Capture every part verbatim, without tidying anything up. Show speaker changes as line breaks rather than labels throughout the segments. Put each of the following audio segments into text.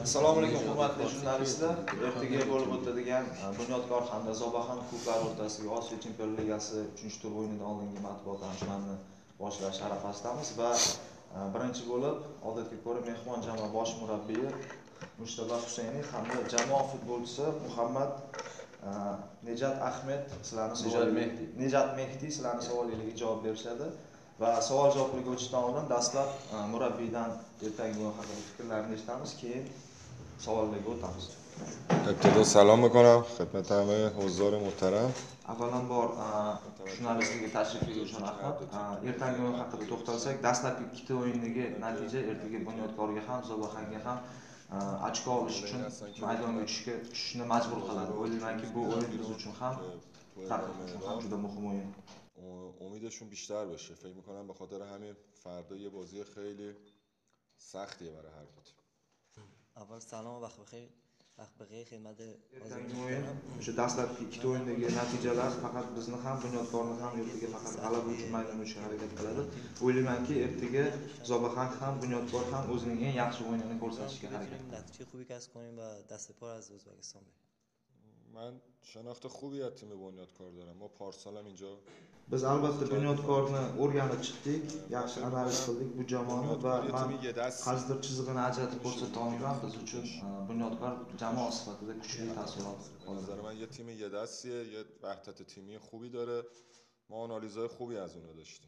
Assalomu alaykum hurmatli jurnalistlar. Ertaga bo'lib o'tadigan Bunyodkor hamda Zobaxon klublari o'rtasidagi Osiyo Chempionlar Ligasi uchinchi tur o'yinidan oldingi matbuot anjumanini boshlash arafasidamiz va birinchi bo'lib odatga ko'ra mehmon jamoa bosh murabbiyi Mushtaba Husayniy hamda jamoa futbolchisi Muhammad Nejat Ahmed sizlarni savoliga Nejat Mehdi sizlarni savolingizga javob berishadi. Va savol javoblarga o'tishdan oldin dastlab murabbiydan ertangi o'yin haqida fikrlarini eshitamiz, keyin savollarga o'tamiz.
ابتدا سلام میکنم خدمت همه حضار محترم.
Avvalambor jurnalistlarga tashrifingizga uchun rahmat. Ertangi o'yin haqida to'xtalsak, dastlabki ikkita o'yindagi natija ertaga Bunyodkorga ham, Zobaxonga ham ochko olish uchun maydonga tushishga tushishni majbur qiladi. O'ylaymanki, bu o'yin biz uchun ham, raqib uchun ham juda muhim o'yin.
امیدشون بیشتر بشه. فکر میکنم به خاطر همین فردا یه بازی خیلی سختیه برای هر دو تیم.
اول سلام و وقت بخیر. وقت بخیر خدمت
o'yin o'sha dastlabki ikkita o'yindagi natijalar faqat bizni ham Bunyodkorni ham ertaga faqat g'alaba uchun maydonga tushishga harakat qiladi. O'ylaymanki, ertaga Zobaxon ham Bunyodkor ham o'zining eng yaxshi o'yinini ko'rsatishga harakat qiladi.
natija خوبی کسب کنیم و دست پا از ازبکستان بریم.
من شناخت خوبی از تیم بنیادکار دارم. ما پارسال هم اینجا
Biz albatta Bunyodkorni o'rganib chiqdik, yaxshi analiz qildik bu jamoani va men hozir chizig'ini ajratib ko'rsata olmayman. Biz uchun Bunyodkor jamoa sifatida kuchli taassurot qoldirdi.
نظر من یه تیم یه دستیه، یه وحدت تیمی خوبی داره. ما آنالیزهای خوبی از اونها داشتیم.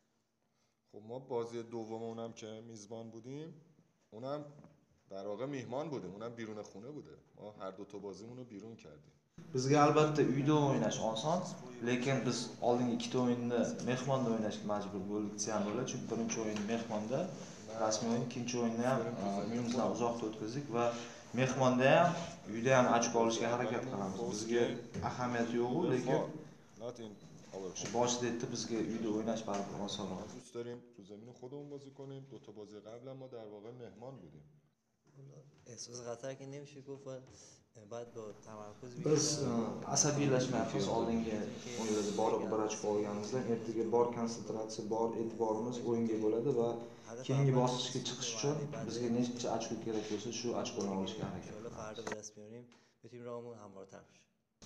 خب ما بازی دوممون هم که میزبان بودیم، اونم در واقع میهمان بودیم. اونم بیرون خونه بوده. ما هر دو تا بازیمون رو بیرون کردیم.
Bizga albatta uyda o'ynash oson, lekin biz oldingi ikkita o'yinni mehmonda o'ynashga majbur bo'ldik desam bo'ladi, chunki birinchi o'yin mehmonda, rasmiy o'yin, ikkinchi o'yinni ham uyimizdan uzoqda o'tkazdik va mehmonda ham, uyda ham ochko olishga harakat qilamiz. Bizga ahamiyati yo'q, lekin boshida aytdi bizga uyda o'ynash baribir osonroq.
دوست داریم تو زمین خودمون بازی کنیم. دو تا بازی قبل ما در واقع مهمان بودیم.
احساس خطر که نمیشه گفت باید با تمرکز
Biz asabiylashmayapmiz oldingi o'yinlarda borib bir ochko olganimizdan. Ertaga bor konsentratsiya, bor e'tiborimiz o'yinga bo'ladi va keyingi bosqichga chiqish uchun bizga necha ochko kerak bo'lsa, shu ochkoni olishga harakat qilamiz.
فردا به دست بیاریم بتونیم راهمون هموارتر بشه.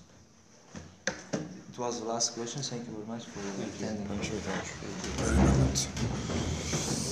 It was the last question. Thank you very much for attending.
Thank you very much.